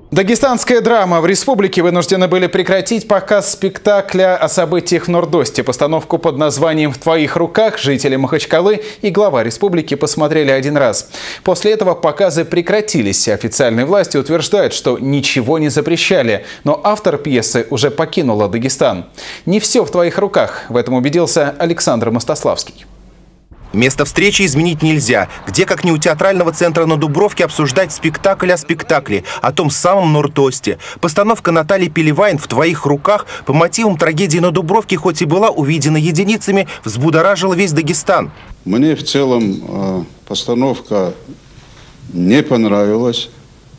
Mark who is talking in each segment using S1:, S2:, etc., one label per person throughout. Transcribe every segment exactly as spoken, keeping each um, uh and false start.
S1: Дагестанская драма. В республике вынуждены были прекратить показ спектакля о событиях в Нордосте. Постановку под названием «В твоих руках» жители Махачкалы и глава республики посмотрели один раз. После этого показы прекратились. Официальные власти утверждают, что ничего не запрещали. Но автор пьесы уже покинула Дагестан. Не все в твоих руках. В этом убедился Александр Мостославский.
S2: Место встречи изменить нельзя. Где, как не у театрального центра на Дубровке, обсуждать спектакль о спектакле, о том самом Нордосте. Постановка Натальи Пелевайн «В твоих руках» по мотивам трагедии на Дубровке, хоть и была увидена единицами, взбудоражила весь Дагестан.
S3: Мне в целом постановка не понравилась,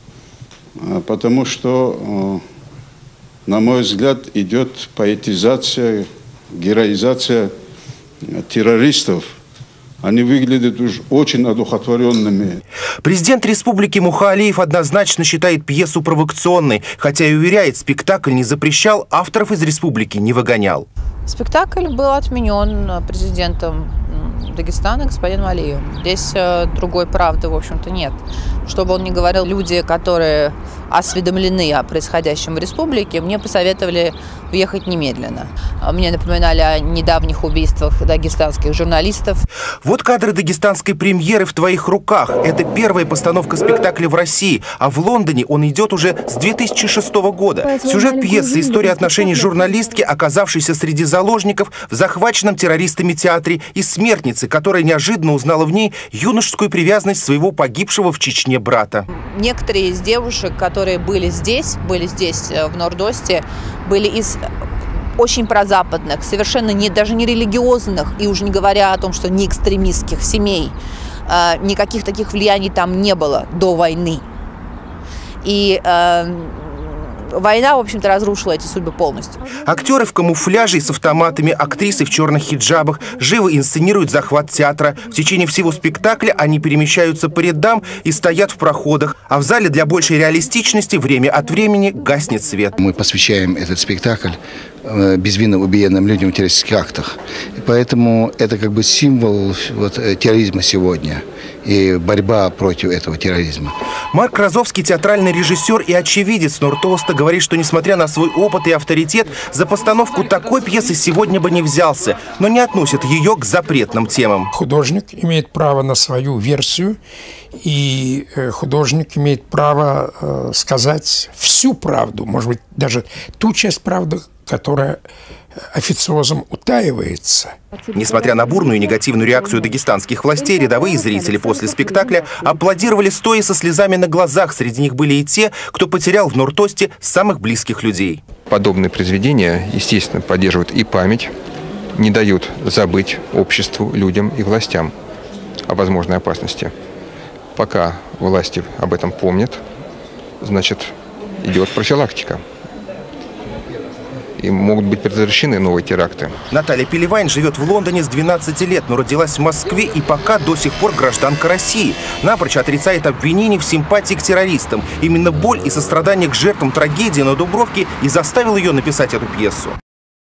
S3: потому что, на мой взгляд, идет поэтизация, героизация террористов. Они выглядят уж очень одухотворенными.
S2: Президент республики Муха Алиев однозначно считает пьесу провокационной, хотя и уверяет, спектакль не запрещал, авторов из республики не выгонял.
S4: Спектакль был отменен президентом Дагестана господином Алиевым. Здесь другой правды, в общем-то, нет. Что бы он ни говорил, люди, которые осведомлены о происходящем в республике, мне посоветовали уехать немедленно. Мне напоминали о недавних убийствах дагестанских журналистов.
S2: Вот кадры дагестанской премьеры «В твоих руках». Это первая постановка спектакля в России, а в Лондоне он идет уже с две тысячи шестого года. Сюжет пьесы – история отношений журналистки, оказавшейся среди заложников в захваченном террористами театре, и смертницы, которая неожиданно узнала в ней юношескую привязанность своего погибшего в Чечне брата.
S4: Некоторые из девушек, которые были здесь, были здесь, в Нордосте, были из очень прозападных, совершенно не, даже не религиозных, и уже не говоря о том, что не экстремистских семей. Э, никаких таких влияний там не было до войны. И э, война, в общем-то, разрушила эти судьбы полностью.
S2: Актеры в камуфляже и с автоматами, актрисы в черных хиджабах живо инсценируют захват театра. В течение всего спектакля они перемещаются по рядам и стоят в проходах. А в зале для большей реалистичности время от времени гаснет свет.
S5: Мы посвящаем этот спектакль безвинно убиенным людям в террористических актах. И поэтому это как бы символ вот, терроризма сегодня и борьба против этого терроризма.
S2: Марк Розовский, театральный режиссер и очевидец Нордоста, говорит, что несмотря на свой опыт и авторитет, за постановку такой пьесы сегодня бы не взялся, но не относит ее к запретным темам.
S6: Художник имеет право на свою версию, и художник имеет право сказать всю правду, может быть, даже ту часть правды, которая официозом утаивается.
S2: Несмотря на бурную и негативную реакцию дагестанских властей, рядовые зрители после спектакля аплодировали стоя со слезами на глазах. Среди них были и те, кто потерял в Нордосте самых близких людей.
S7: Подобные произведения, естественно, поддерживают и память, не дают забыть обществу, людям и властям о возможной опасности. Пока власти об этом помнят, значит, идет профилактика. И могут быть предотвращены новые теракты.
S2: Наталья Пелевайн живет в Лондоне с двенадцати лет, но родилась в Москве и пока до сих пор гражданка России. Напрочь отрицает обвинений в симпатии к террористам. Именно боль и сострадание к жертвам трагедии на Дубровке и заставил ее написать эту пьесу.